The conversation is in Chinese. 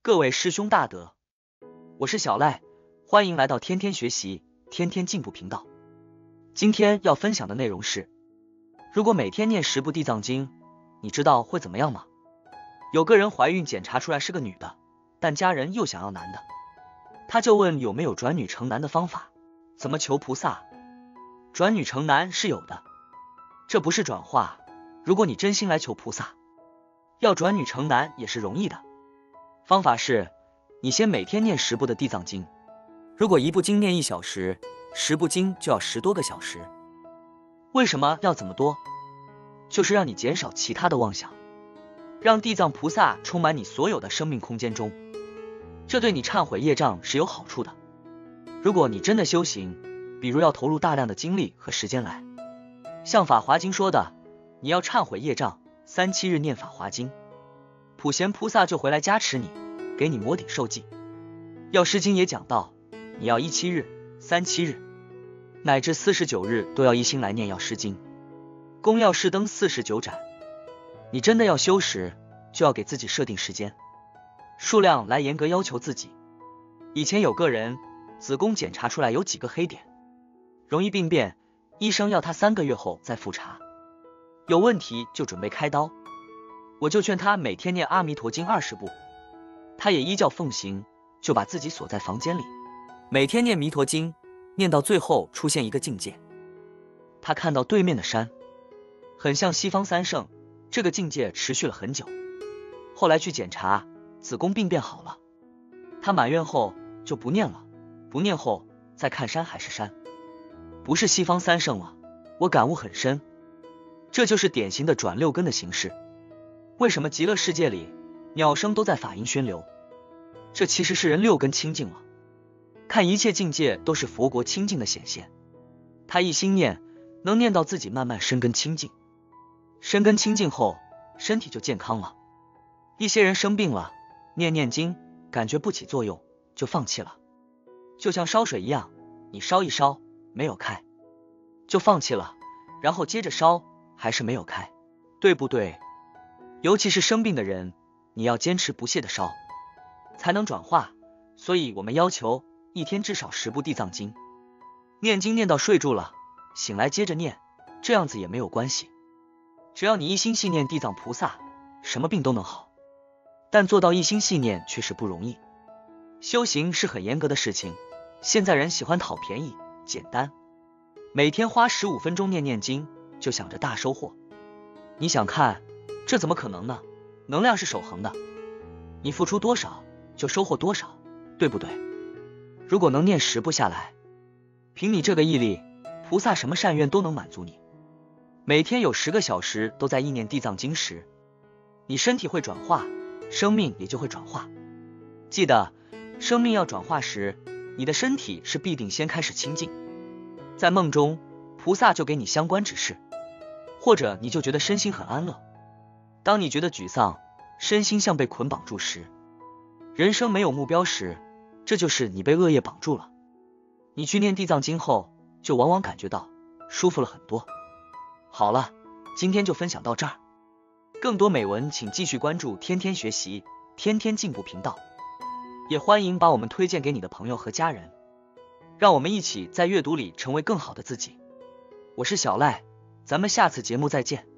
各位师兄大德，我是小赖，欢迎来到天天学习，天天进步频道。今天要分享的内容是，如果每天念10部地藏经，你知道会怎么样吗？有个人怀孕检查出来是个女的，但家人又想要男的，他就问有没有转女成男的方法，怎么求菩萨？转女成男是有的，这不是转化，如果你真心来求菩萨，要转女成男也是容易的。方法是，你先每天念10部的地藏经，如果一部经念1小时，10部经就要10多个小时。为什么要这么多？就是让你减少其他的妄想，让地藏菩萨充满你所有的生命空间中，这对你忏悔业障是有好处的。如果你真的修行，比如要投入大量的精力和时间来，像法华经说的，你要忏悔业障，3、7日念法华经，普贤菩萨就回来加持你，给你摩顶受记。药师经也讲到，你要1、7日、3、7日，乃至49日都要一心来念药师经，供药师灯49盏。你真的要修时，就要给自己设定时间、数量来严格要求自己。以前有个人子宫检查出来有几个黑点，容易病变，医生要他3个月后再复查，有问题就准备开刀。我就劝他每天念阿弥陀经20部，他也依教奉行，就把自己锁在房间里，每天念弥陀经，念到最后出现一个境界，他看到对面的山很像西方三圣，这个境界持续了很久。后来去检查，子宫病变好了，他满愿后就不念了，不念后再看山还是山，不是西方三圣了。我感悟很深，这就是典型的转6根的形式。为什么极乐世界里鸟声都在法音宣流？这其实是人6根清净了，看一切境界都是佛国清净的显现。他一心念，能念到自己慢慢身根清净，身根清净后身体就健康了。一些人生病了，念经感觉不起作用，就放弃了，就像烧水一样，你烧一烧没有开就放弃了，然后接着烧还是没有开，对不对？尤其是生病的人，你要坚持不懈的烧，才能转化。所以我们要求一天至少10部地藏经，念经念到睡住了，醒来接着念，这样子也没有关系。只要你一心系念地藏菩萨，什么病都能好。但做到一心系念确实不容易，修行是很严格的事情。现在人喜欢讨便宜简单，每天花15分钟念经，就想着大收获。你想看，这怎么可能呢？能量是守恒的，你付出多少就收获多少，对不对？如果能念10部下来，凭你这个毅力，菩萨什么善愿都能满足你。每天有10个小时都在意念地藏经时，你身体会转化，生命也就会转化。记得，生命要转化时，你的身体是必定先开始清净。在梦中，菩萨就给你相关指示，或者你就觉得身心很安乐。当你觉得沮丧，身心像被捆绑住时，人生没有目标时，这就是你被恶业绑住了。你去念地藏经后，就往往感觉到舒服了很多。好了，今天就分享到这儿，更多美文请继续关注天天学习，天天进步频道，也欢迎把我们推荐给你的朋友和家人，让我们一起在阅读里成为更好的自己。我是小赖，咱们下次节目再见。